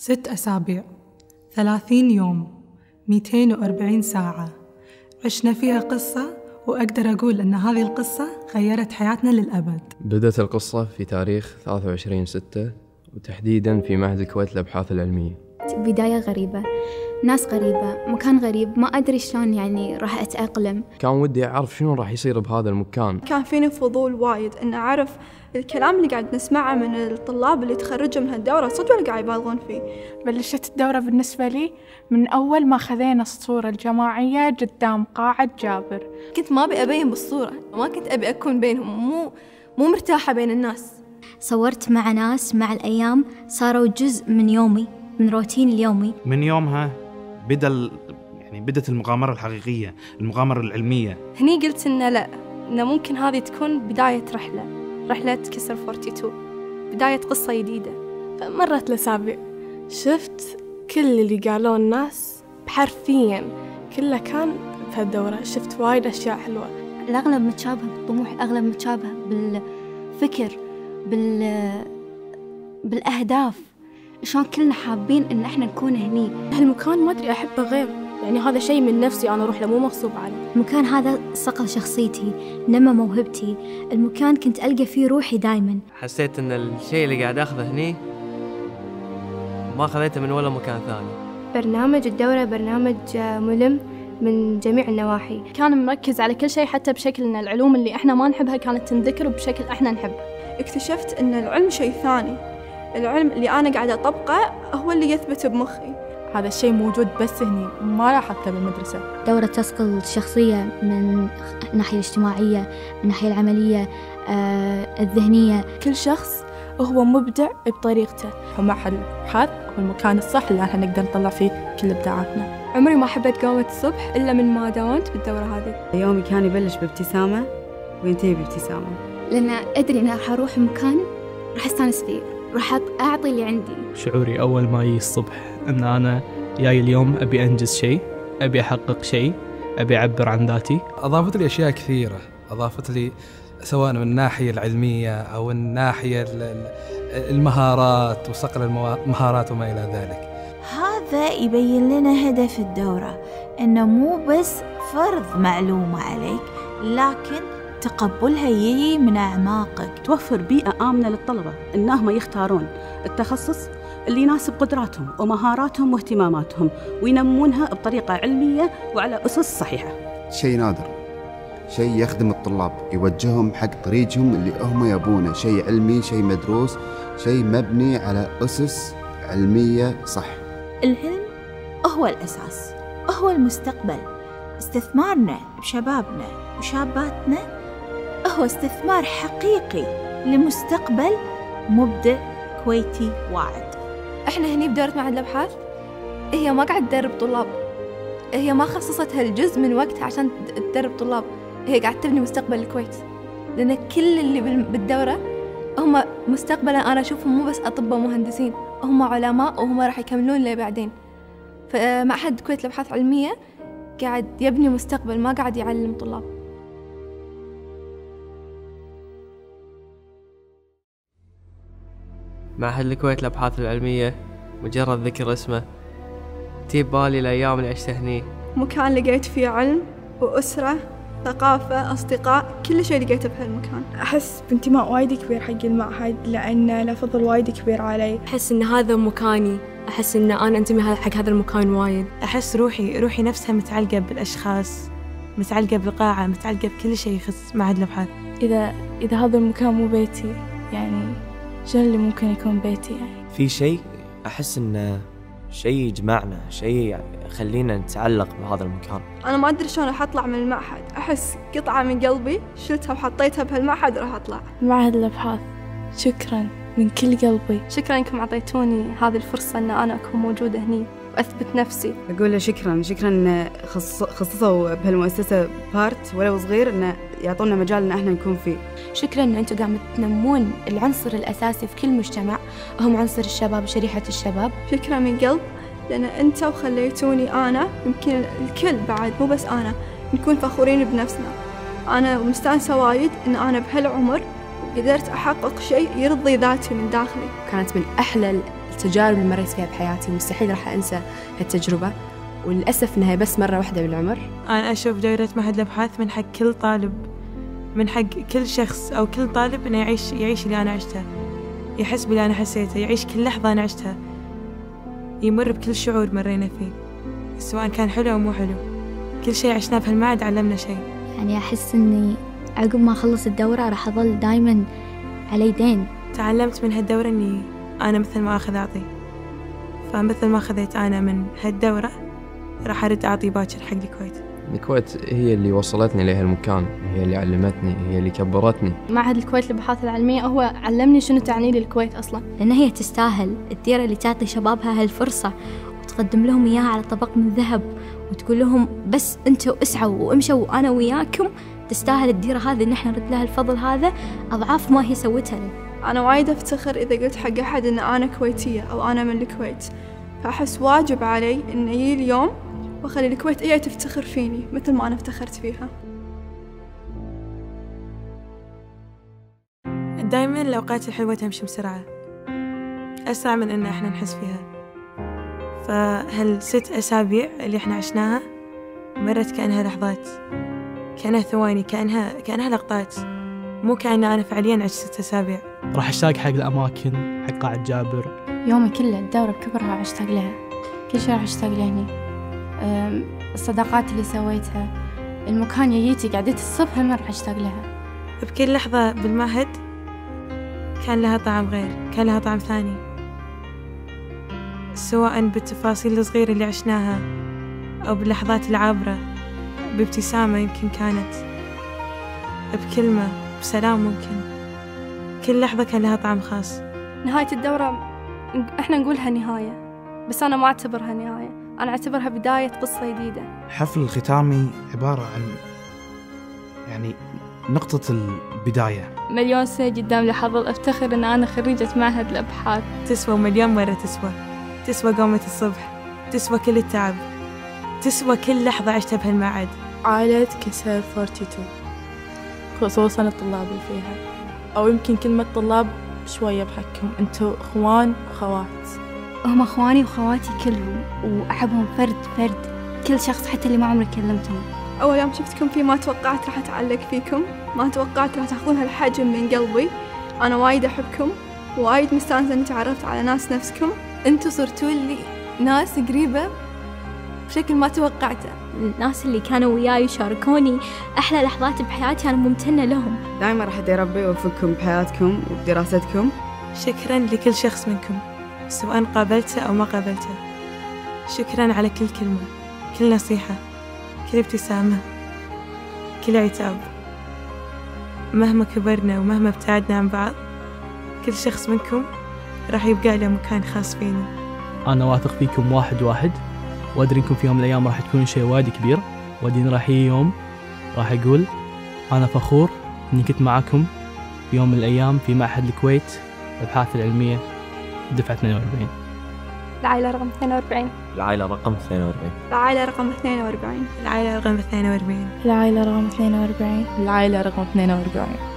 6 أسابيع، 30 يوم، 240 ساعة عشنا فيها قصة، وأقدر أقول أن هذه القصة غيرت حياتنا للأبد. بدأت القصة في تاريخ 23/6 وتحديداً في معهد الكويت للأبحاث العلمية. بداية غريبة، ناس غريبة، مكان غريب، ما أدري شلون راح أتأقلم. كان ودي أعرف شنو راح يصير بهذا المكان. كان فيني فضول وايد أن أعرف الكلام اللي قاعد نسمعه من الطلاب اللي تخرجوا من هالدورة صدق ولا قاعد يبالغون فيه. بلشت الدورة بالنسبة لي من أول ما خذينا الصورة الجماعية قدام قاعة جابر. كنت ما أبين بالصورة، ما كنت أبي أكون بينهم، مو مرتاحة بين الناس. صورت مع ناس مع الأيام صاروا جزء من يومي، من روتين اليومي. من يومها بدت المغامرة الحقيقية، المغامرة العلمية. هني قلت إن لا، إن ممكن هذه تكون بداية رحلة كسر 42، بداية قصة جديدة. مرت الأسابيع، شفت كل اللي قالوا الناس بحرفيا كله كان في هالدورة. شفت وايد أشياء حلوة، الأغلب متشابه بالطموح، الأغلب متشابه بالفكر، بالأهداف، شلون كلنا حابين إن إحنا نكون هني. هالمكان ما أدري أحبه غير، هذا شيء من نفسي أنا أروح له، مو مغصوب عليه. المكان هذا صقل شخصيتي، نمى موهبتي، المكان كنت ألقى فيه روحي دايما. حسيت إن الشيء اللي قاعد أخذه هني ما خذيته من ولا مكان ثاني. برنامج الدورة برنامج ملم من جميع النواحي، كان مركز على كل شيء، حتى بشكل إن العلوم اللي إحنا ما نحبها كانت تنذكر بشكل إحنا نحبه. اكتشفت إن العلم شيء ثاني، العلم اللي أنا قاعدة أطبقه هو اللي يثبت بمخي. هذا الشيء موجود بس هني، ما لاحظته بالمدرسة. دورة تصقل الشخصية من الناحية الاجتماعية، من الناحية العملية، الذهنية. كل شخص هو مبدع بطريقته. ومعهد الأبحاث هو المكان الصح اللي احنا نقدر نطلع فيه كل إبداعاتنا. عمري ما حبيت قومة الصبح إلا من ما داومت بالدورة هذه. يومي كان يبلش بابتسامة وينتهي بابتسامة، لأن أدري أن راح أروح مكان راح أستانس فيه، راح أعطي اللي عندي. شعوري أول ما يجي الصبح أن أنا جاي اليوم أبي أنجز شيء، أبي أحقق شيء، أبي أعبر عن ذاتي. أضافت لي أشياء كثيرة، أضافت لي سواء من الناحية العلمية أو الناحية المهارات وصقل المهارات وما إلى ذلك. هذا يبين لنا هدف الدورة، إنه مو بس فرض معلومة عليك، لكن تقبلها يجي من أعماقك. توفر بيئة آمنة للطلبة إنهم يختارون التخصص اللي يناسب قدراتهم ومهاراتهم واهتماماتهم، وينمونها بطريقة علمية وعلى أسس صحيحة. شيء نادر، شيء يخدم الطلاب، يوجههم حق طريقهم اللي هم يبونه، شيء علمي، شيء مدروس، شيء مبني على أسس علمية صح. العلم هو الأساس، هو المستقبل. استثمارنا بشبابنا وشاباتنا هو استثمار حقيقي لمستقبل مبدع كويتي واعد. احنا هني بدورة معهد الأبحاث، هي ما قاعد تدرب طلاب، هي ما خصصت هالجزء من وقتها عشان تدرب طلاب، هي قاعد تبني مستقبل الكويت. لأن كل اللي بالدورة هم مستقبلا، أنا أشوفهم مو بس أطباء مهندسين، هم علماء وهم راح يكملون اللي بعدين. فمعهد الكويت للأبحاث العلمية قاعد يبني مستقبل، ما قاعد يعلم طلاب. معهد الكويت للأبحاث العلمية مجرد ذكر اسمه تجيب بالي الأيام اللي عشتها هني. مكان لقيت فيه علم وأسرة، ثقافة، أصدقاء، كل شيء لقيته بهالمكان. أحس بانتماء وايد كبير حق المعهد، لأن له فضل وايد كبير علي. أحس إن هذا مكاني، أحس إن أنا أنتمي حق هذا المكان وايد. أحس روحي نفسها متعلقة بالأشخاص، متعلقة بالقاعة، متعلقة بكل شيء يخص معهد الأبحاث. إذا هذا المكان مو بيتي، شنو اللي ممكن يكون بيتي؟ في شيء أحس إنه شيء يجمعنا، شيء يخلينا نتعلق بهذا المكان. أنا ما أدري شلون راح أطلع من المعهد، أحس قطعة من قلبي شلتها وحطيتها بهالمعهد راح أطلع. معهد الأبحاث، شكرا من كل قلبي. شكرا إنكم عطيتوني هذه الفرصة إن أنا أكون موجودة هني وأثبت نفسي. أقول له شكرا إن خصصوا بهالمؤسسة بارت ولو صغير، إنه يعطونا مجال إن إحنا نكون فيه. شكرا إن أنتم قاعد تنمون العنصر الأساسي في كل مجتمع، هم عنصر الشباب وشريحة الشباب. شكرا من قلب، لأن أنتوا خليتوني أنا، يمكن الكل بعد مو بس أنا، نكون فخورين بنفسنا. أنا مستانسة وايد إن أنا بهالعمر قدرت أحقق شيء يرضي ذاتي من داخلي. كانت من أحلى التجارب اللي مريت فيها بحياتي مستحيل راح أنسى هالتجربة، وللأسف إنها بس مرة واحدة بالعمر. أنا أشوف دورة معهد الأبحاث من حق كل طالب، من حق كل شخص أو كل طالب إنه يعيش اللي أنا عشته، يحس باللي أنا حسيته، يعيش كل لحظة أنا عشتها، يمر بكل شعور مرينا فيه سواء كان حلو أو مو حلو. كل شيء عشناه بهالمعهد علمنا شيء. يعني أحس إني عقب ما أخلص الدورة راح أظل دايما علي دين. تعلمت من هالدورة إني أنا مثل ما أخذ أعطي، فمثل ما أخذت أنا من هالدورة راح أرد أعطي باكر حق الكويت. الكويت هي اللي وصلتني لهالمكان، هي اللي علمتني، هي اللي كبرتني. معهد الكويت للبحوث العلمية هو علمني شنو تعني لي الكويت أصلا، لأن هي تستاهل الديرة اللي تعطي شبابها هالفرصة وتقدم لهم إياها على طبق من ذهب وتقول لهم بس أنتوا اسعوا وامشوا وأنا وياكم. تستاهل الديرة هذه إن احنا نرد لها الفضل هذا أضعاف ما هي سوتها لنا. أنا وايد أفتخر إذا قلت حق أحد إن أنا كويتية أو أنا من الكويت، فأحس واجب علي إن يجي اليوم وأخلي الكويت هي تفتخر فيني مثل ما أنا افتخرت فيها. دايما الأوقات الحلوة تمشي بسرعة، أسرع من إن إحنا نحس فيها. فهال6 أسابيع اللي إحنا عشناها مرت كأنها لحظات، كأنها ثواني، كأنها لقطات، مو كأن أنا فعليا عشت 6 أسابيع. راح أشتاق حق الأماكن، حق قاعة جابر. يومي كله الدورة بكبرها أشتاق لها، كل شيء راح أشتاق لهني. الصداقات اللي سويتها، المكان يجيتي قعدت الصبح ما راح أشتاق لها. بكل لحظة بالمعهد كان لها طعم غير، كان لها طعم ثاني، سواء بالتفاصيل الصغيرة اللي عشناها أو باللحظات العابرة، بابتسامة يمكن كانت، بكلمة، بسلام ممكن. كل لحظة كان لها طعم خاص. نهاية الدورة إحنا نقولها نهاية، بس أنا ما أعتبرها نهاية، أنا أعتبرها بداية قصة جديدة. حفل الختامي عبارة عن يعني نقطة البداية. مليون سنة قدام لحظة أفتخر إن أنا خريجة معهد الأبحاث. تسوى مليون مرة، تسوى قومة الصبح، تسوى كل التعب، تسوى كل لحظة عشتها بهالمعهد. عائلة كسر 42 خصوصا الطلاب اللي فيها، أو يمكن كلمة طلاب شوية بحكم، أنتوا إخوان وخوات. هم أخواني وخواتي كلهم، وأحبهم فرد فرد، كل شخص حتى اللي ما عمري كلمتهم. أول يوم شفتكم فيه ما توقعت راح أتعلق فيكم، ما توقعت راح تاخذون هالحجم من قلبي. أنا وايد أحبكم، وايد مستانسة إني تعرفت على ناس نفسكم. أنتوا صرتوا لي ناس قريبة بشكل ما توقعته. الناس اللي كانوا وياي وشاركوني أحلى لحظات بحياتي أنا ممتنة لهم. دائما راح أدعي ربي يوفقكم بحياتكم وبدراستكم. شكرا لكل شخص منكم سواء قابلته أو ما قابلته. شكرا على كل كلمة، كل نصيحة، كل ابتسامة، كل عتاب. مهما كبرنا ومهما ابتعدنا عن بعض، كل شخص منكم راح يبقى له مكان خاص فيني. أنا واثق فيكم واحد واحد، وأدري إنكم في يوم من الأيام راح تكونوا شيء وايد كبير، وأدري راح يجي يوم راح أقول أنا فخور إني كنت معكم في يوم من الأيام في معهد الكويت للأبحاث العلمية دفعة 42. العائلة رقم 42. العائلة رقم 42. العائلة رقم 42. العائلة رقم 42. العائلة رقم 42. العائلة رقم 42.